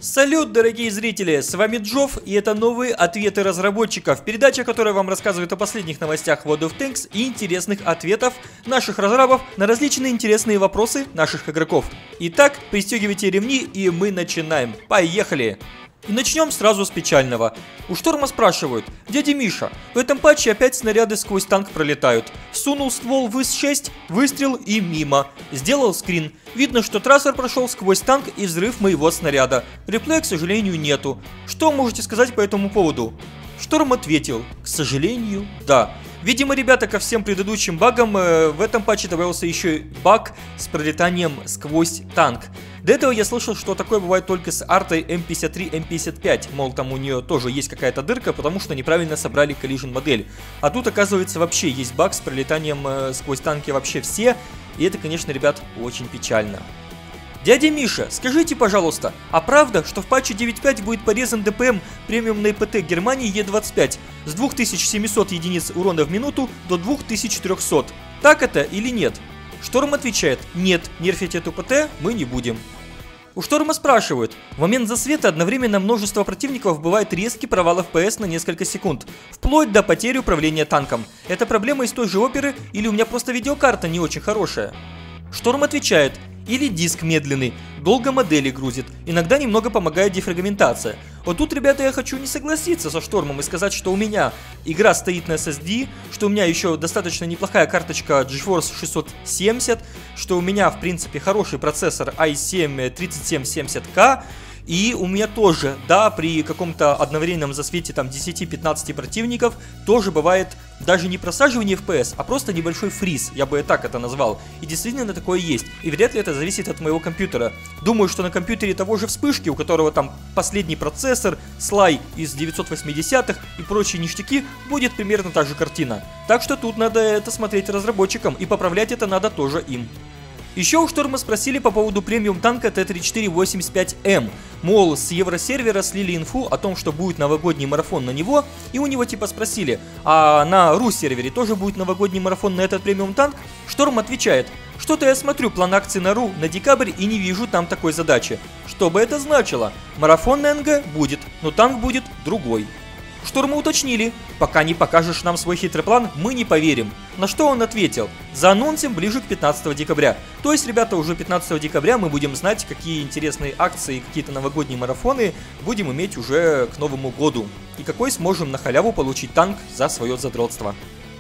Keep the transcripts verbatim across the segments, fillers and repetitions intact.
Салют, дорогие зрители, с вами Джофф, и это новые ответы разработчиков, передача, которая вам рассказывает о последних новостях World of Tanks и интересных ответов наших разрабов на различные интересные вопросы наших игроков. Итак, пристегивайте ремни, и мы начинаем. Поехали! И начнем сразу с печального. У Шторма спрашивают: дядя Миша, в этом патче опять снаряды сквозь танк пролетают. Сунул ствол в эс шесть, выстрел и мимо. Сделал скрин. Видно, что трассер прошел сквозь танк и взрыв моего снаряда. Реплея, к сожалению, нету. Что можете сказать по этому поводу? Шторм ответил: к сожалению, да. Видимо, ребята, ко всем предыдущим багам э, в этом патче добавился еще и баг с пролетанием сквозь танк. До этого я слышал, что такое бывает только с артой эм пятьдесят три эм пятьдесят пять, мол, там у нее тоже есть какая-то дырка, потому что неправильно собрали collision модель. А тут, оказывается, вообще есть баг с пролетанием э, сквозь танки вообще все, и это, конечно, ребят, очень печально. Дядя Миша, скажите, пожалуйста, а правда, что в патче девять точка пять будет порезан дэ пэ эм премиум на и пэ тэ Германии е двадцать пять с двух тысяч семисот единиц урона в минуту до двух тысяч трёхсот? Так это или нет? Шторм отвечает: нет, нерфить эту пэ тэ мы не будем. У Шторма спрашивают: в момент засвета одновременно множество противников бывает резкий провал эф пэ эс на несколько секунд, вплоть до потери управления танком. Это проблема из той же оперы или у меня просто видеокарта не очень хорошая? Шторм отвечает: или диск медленный, долго модели грузит, иногда немного помогает дефрагментация. Вот тут, ребята, я хочу не согласиться со Штормом и сказать, что у меня игра стоит на эс эс ди, что у меня еще достаточно неплохая карточка джи-форс шестьсот семьдесят, что у меня, в принципе, хороший процессор ай семь тридцать семь семьдесят ка, и у меня тоже, да, при каком-то одновременном засвете там десяти-пятнадцати противников тоже бывает даже не просаживание эф пэ эс, а просто небольшой фриз, я бы и так это назвал. И действительно такое есть, и вряд ли это зависит от моего компьютера. Думаю, что на компьютере того же Вспышки, у которого там последний процессор, слай из девятьсот восьмидесятых и прочие ништяки, будет примерно та же картина. Так что тут надо это смотреть разработчикам, и поправлять это надо тоже им. Еще у Шторма спросили по поводу премиум танка тэ тридцать четыре восемьдесят пять эм. Мол, с евросервера слили инфу о том, что будет новогодний марафон на него, и у него типа спросили: а на ру-сервере тоже будет новогодний марафон на этот премиум танк? Шторм отвечает: что-то я смотрю план акций на ру на декабрь и не вижу там такой задачи. Что бы это значило? Марафон на эн гэ будет, но танк будет другой. Шторма уточнили: пока не покажешь нам свой хитрый план, мы не поверим. На что он ответил: заанонсим ближе к пятнадцатому декабря. То есть, ребята, уже пятнадцатого декабря мы будем знать, какие интересные акции, какие-то новогодние марафоны будем иметь уже к Новому году. И какой сможем на халяву получить танк за свое задротство.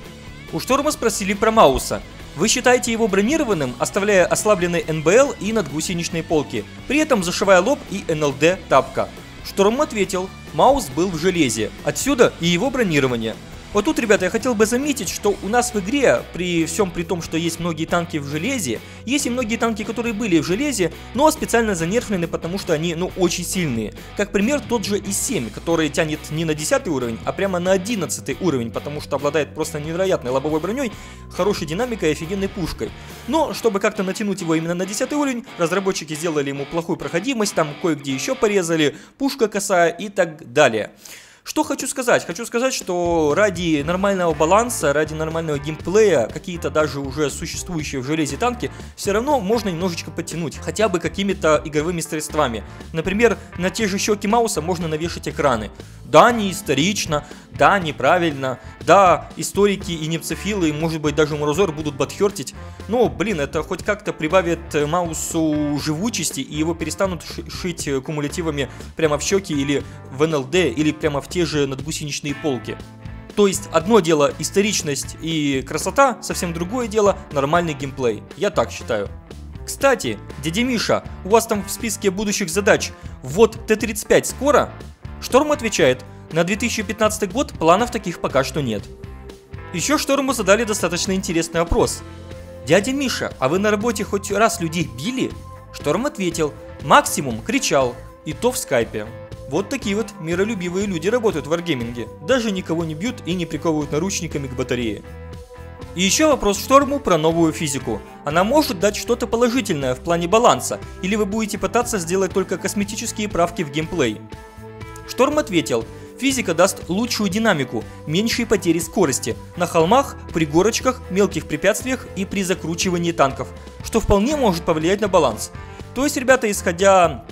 У Шторма спросили про Мауса. Вы считаете его бронированным, оставляя ослабленный эн бэ эл и надгусеничные полки, при этом зашивая лоб и эн эл дэ тапка? Шторм ответил: Маус был в железе, отсюда и его бронирование. Вот тут, ребята, я хотел бы заметить, что у нас в игре, при всем при том, что есть многие танки в железе, есть и многие танки, которые были в железе, но специально занерфлены, потому что они, ну, очень сильные. Как пример, тот же и семь, который тянет не на десятый уровень, а прямо на одиннадцатый уровень, потому что обладает просто невероятной лобовой броней, хорошей динамикой и офигенной пушкой. Но, чтобы как-то натянуть его именно на десятый уровень, разработчики сделали ему плохую проходимость, там кое-где еще порезали, пушка косая и так далее. Что хочу сказать? Хочу сказать, что ради нормального баланса, ради нормального геймплея, какие-то даже уже существующие в железе танки, все равно можно немножечко подтянуть, хотя бы какими-то игровыми средствами. Например, на те же щеки Мауса можно навешать экраны. Да, не исторично, да, неправильно, да, историки и немцефилы, может быть, даже Мурозор будут бадхертить, но, блин, это хоть как-то прибавит Маусу живучести, и его перестанут шить кумулятивами прямо в щеки или в эн эл дэ, или прямо в те же надгусеничные полки. То есть, одно дело историчность и красота, совсем другое дело нормальный геймплей. Я так считаю. Кстати, дядя Миша, у вас там в списке будущих задач ввод тэ тридцать пять скоро? Шторм отвечает: на две тысячи пятнадцатый год планов таких пока что нет. Еще Шторму задали достаточно интересный вопрос. Дядя Миша, а вы на работе хоть раз людей били? Шторм ответил: максимум кричал, и то в скайпе. Вот такие вот миролюбивые люди работают в варгейминге. Даже никого не бьют и не приковывают наручниками к батарее. И еще вопрос Шторму про новую физику. Она может дать что-то положительное в плане баланса, или вы будете пытаться сделать только косметические правки в геймплей? Шторм ответил: физика даст лучшую динамику, меньшие потери скорости на холмах, при горочках, мелких препятствиях и при закручивании танков, что вполне может повлиять на баланс. То есть, ребята, исходя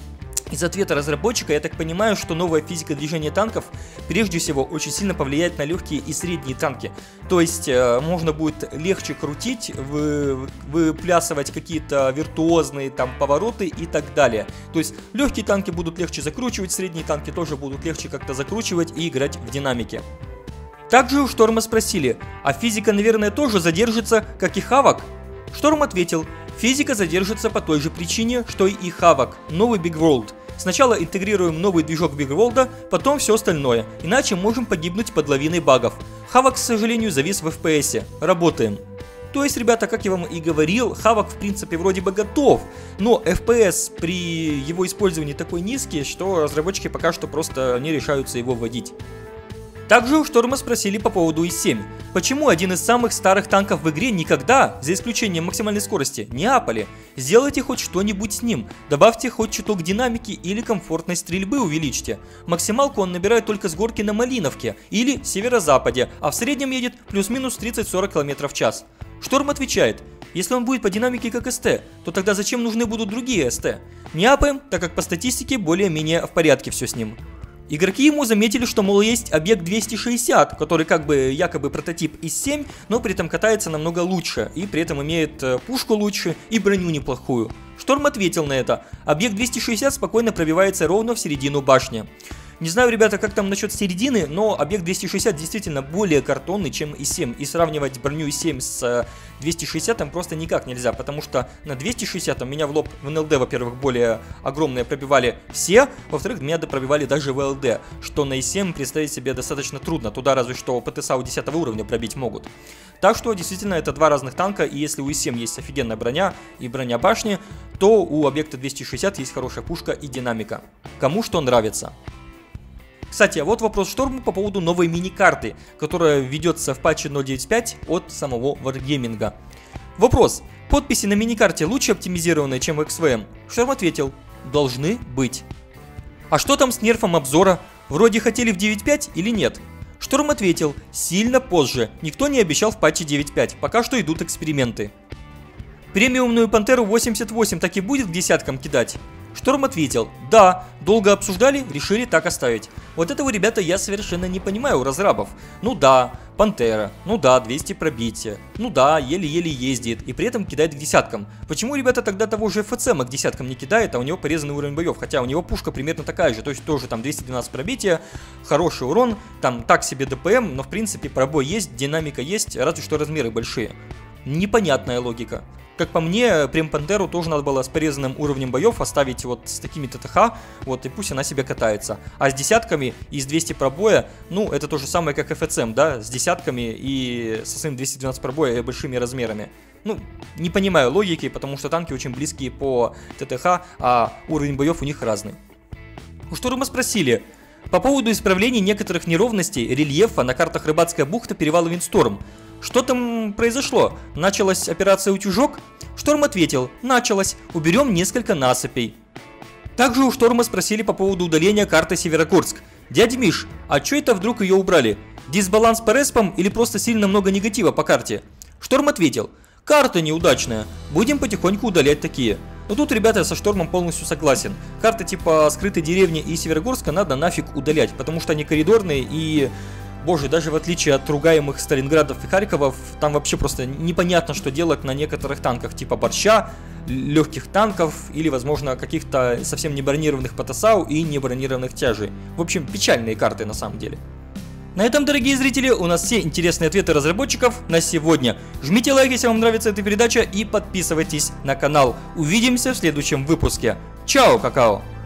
Из ответа разработчика я так понимаю, что новая физика движения танков прежде всего очень сильно повлияет на легкие и средние танки. То есть э, можно будет легче крутить, вы, выплясывать какие-то виртуозные там повороты и так далее. То есть легкие танки будут легче закручивать, средние танки тоже будут легче как-то закручивать и играть в динамике. Также у Шторма спросили, а физика, наверное, тоже задержится, как и Хавок? Шторм ответил, физика задержится по той же причине, что и Хавок, новый Big World. Сначала интегрируем новый движок Big World, потом все остальное, иначе можем погибнуть под лавиной багов. Хавок, к сожалению, завис в эф пи эс. Работаем. То есть, ребята, как я вам и говорил, Хавок в принципе вроде бы готов, но эф пи эс при его использовании такой низкий, что разработчики пока что просто не решаются его вводить. Также у Шторма спросили по поводу и семь. Почему один из самых старых танков в игре никогда, за исключением максимальной скорости, не апали? Сделайте хоть что-нибудь с ним, добавьте хоть чуток динамики или комфортной стрельбы увеличьте. Максималку он набирает только с горки на Малиновке или северо-западе, а в среднем едет плюс-минус тридцать-сорок км в час. Шторм отвечает, если он будет по динамике как эс тэ, то тогда зачем нужны будут другие эс тэ? Не апаем, так как по статистике более-менее в порядке все с ним. Игроки ему заметили, что, мол, есть объект двести шестьдесят, который как бы якобы прототип ис семь, но при этом катается намного лучше, и при этом имеет пушку лучше и броню неплохую. Шторм ответил на это, объект двести шестьдесят спокойно пробивается ровно в середину башни. Не знаю, ребята, как там насчет середины, но объект двести шестьдесят действительно более картонный, чем ис семь. И сравнивать броню ис семь с двести шестьдесят просто никак нельзя, потому что на двести шестьдесят меня в лоб в эн эл дэ, во-первых, более огромные пробивали все, во-вторых, меня пробивали даже в эл дэ, что на ис семь представить себе достаточно трудно. Туда разве что пэ тэ эс а у десятого уровня пробить могут. Так что, действительно, это два разных танка, и если у ис семь есть офигенная броня и броня башни, то у объекта двести шестьдесят есть хорошая пушка и динамика. Кому что нравится. Кстати, а вот вопрос Шторму по поводу новой мини-карты, которая ведется в патче ноль девять пять от самого Wargaming. Вопрос. Подписи на мини-карте лучше оптимизированные, чем в икс ви эм? Шторм ответил. Должны быть. А что там с нерфом обзора? Вроде хотели в девять пять или нет? Шторм ответил. Сильно позже. Никто не обещал в патче девять пять. Пока что идут эксперименты. Премиумную Пантеру восемьдесят восемь так и будет к десяткам кидать? Шторм ответил, да, долго обсуждали, решили так оставить. Вот этого, ребята, я совершенно не понимаю у разрабов. Ну да, Пантера, ну да, двести пробития, ну да, еле-еле ездит и при этом кидает к десяткам. Почему, ребята, тогда того же эф эц эм к десяткам не кидает, а у него порезанный уровень боев? Хотя у него пушка примерно такая же, то есть тоже там двести двенадцать пробития, хороший урон, там так себе дэ пэ эм, но в принципе пробой есть, динамика есть, разве что размеры большие. Непонятная логика. Как по мне, Прем Пантеру тоже надо было с порезанным уровнем боев оставить вот с такими тэ тэ ха, вот, и пусть она себе катается. А с десятками и с двухсот пробоя, ну, это то же самое, как эф эц эм, да, с десятками и со своим двумястами двенадцатью пробоя и большими размерами. Ну, не понимаю логики, потому что танки очень близкие по тэ тэ ха, а уровень боев у них разный. У Шторма спросили, по поводу исправления некоторых неровностей рельефа на картах Рыбацкая бухта, перевал Виндсторм. Что там произошло? Началась операция «Утюжок»? Шторм ответил, началась, уберем несколько насыпей. Также у Шторма спросили по поводу удаления карты Северогорск. Дядя Миш, а чё это вдруг ее убрали? Дисбаланс по респам или просто сильно много негатива по карте? Шторм ответил, карта неудачная, будем потихоньку удалять такие. Но тут, ребята, я со Штормом полностью согласен. Карты типа скрытой деревни и Северогорска надо нафиг удалять, потому что они коридорные и... Боже, даже в отличие от ругаемых Сталинградов и Харьковов, там вообще просто непонятно, что делать на некоторых танках типа Борща, легких танков или, возможно, каких-то совсем не бронированных пэ тэ эс а и не бронированных тяжей. В общем, печальные карты на самом деле. На этом, дорогие зрители, у нас все интересные ответы разработчиков на сегодня. Жмите лайк, если вам нравится эта передача, и подписывайтесь на канал. Увидимся в следующем выпуске. Чао, какао!